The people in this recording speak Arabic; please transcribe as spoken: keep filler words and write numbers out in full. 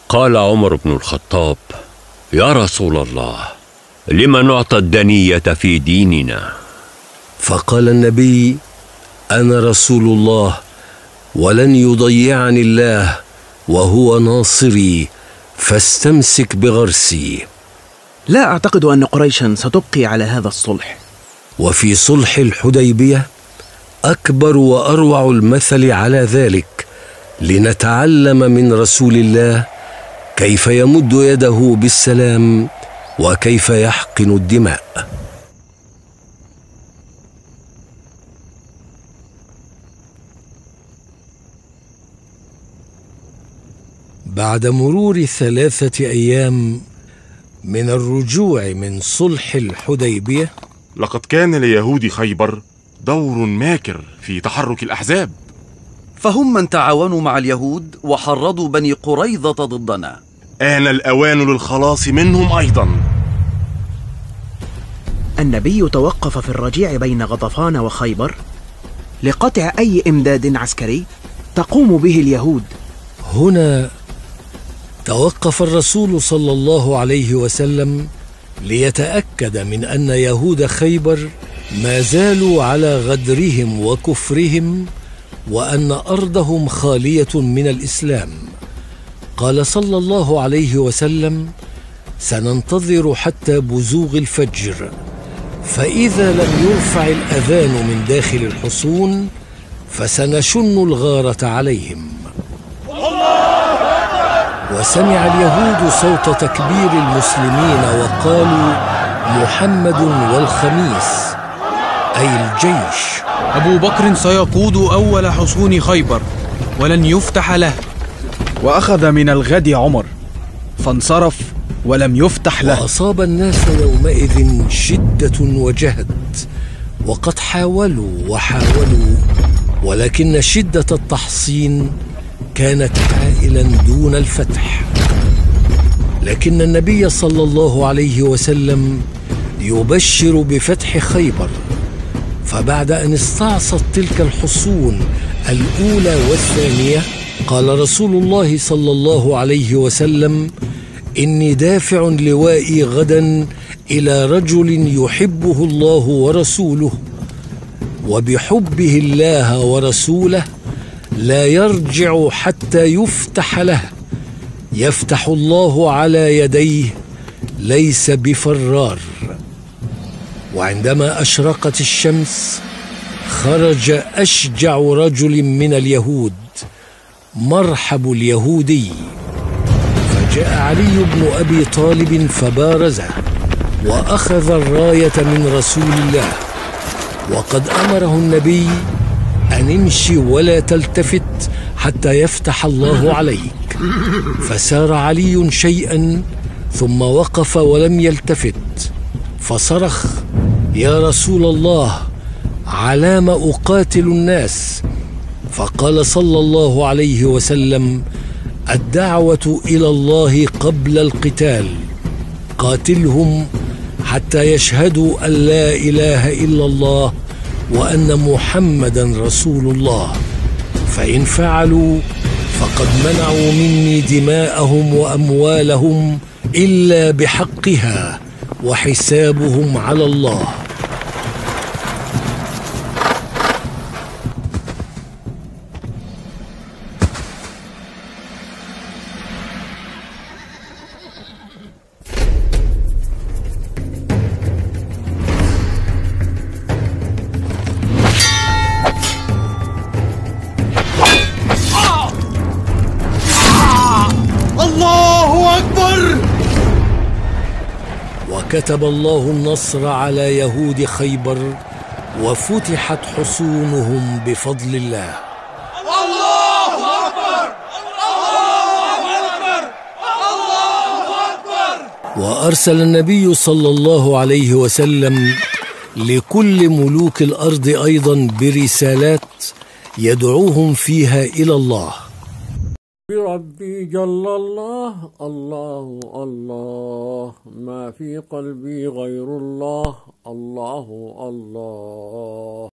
قال عمر بن الخطاب: يا رسول الله، لم نعطى الدنية في ديننا؟ فقال النبي: أنا رسول الله، ولن يضيعني الله، وهو ناصري، فاستمسك بغرسي. لا أعتقد أن قريشا ستبقي على هذا الصلح. وفي صلح الحديبية أكبر وأروع المثل على ذلك، لنتعلم من رسول الله كيف يمد يده بالسلام وكيف يحقن الدماء. بعد مرور ثلاثة أيام من الرجوع من صلح الحديبية، لقد كان ليهود خيبر دور ماكر في تحرك الأحزاب، فهم من تعاونوا مع اليهود وحرضوا بني قريظة ضدنا. آن الأوان للخلاص منهم أيضا. النبي توقف في الرجيع بين غطفان وخيبر لقطع أي إمداد عسكري تقوم به اليهود. هنا توقف الرسول صلى الله عليه وسلم ليتأكد من أن يهود خيبر ما زالوا على غدرهم وكفرهم، وأن أرضهم خالية من الإسلام. قال صلى الله عليه وسلم: سننتظر حتى بزوغ الفجر، فإذا لم يرفع الأذان من داخل الحصون فسنشن الغارة عليهم. وسمع اليهود صوت تكبير المسلمين وقالوا: محمد والخميس، أي الجيش. أبو بكر سيقود أول حصون خيبر ولن يفتح له. وأخذ من الغد عمر فانصرف ولم يفتح له. وأصاب الناس يومئذ شدة وجهد، وقد حاولوا وحاولوا، ولكن شدة التحصين كانت حائلا دون الفتح. لكن النبي صلى الله عليه وسلم يبشر بفتح خيبر، فبعد أن استعصت تلك الحصون الأولى والثانية، قال رسول الله صلى الله عليه وسلم: إني دافع لوائي غدا إلى رجل يحبه الله ورسوله، وبحبه الله ورسوله لا يرجع حتى يفتح له، يفتح الله على يديه، ليس بفرار. وعندما أشرقت الشمس خرج أشجع رجل من اليهود، مرحب اليهودي، فجاء علي بن أبي طالب فبارزه وأخذ الراية من رسول الله، وقد أمره النبي أن امشي ولا تلتفت حتى يفتح الله عليك. فسار علي شيئا ثم وقف ولم يلتفت، فصرخ: يا رسول الله، علام أقاتل الناس؟ فقال صلى الله عليه وسلم: الدعوة إلى الله قبل القتال، قاتلهم حتى يشهدوا أن لا إله إلا الله وأن محمدا رسول الله، فإن فعلوا فقد منعوا مني دماءهم وأموالهم إلا بحقها، وحسابهم على الله. الله أكبر! وكتب الله النصر على يهود خيبر، وفتحت حصونهم بفضل الله. الله أكبر! الله أكبر! الله أكبر! وأرسل النبي صلى الله عليه وسلم لكل ملوك الأرض أيضا برسالات يدعوهم فيها إلى الله. بربي جل الله، الله الله، ما في قلبي غير الله، الله الله.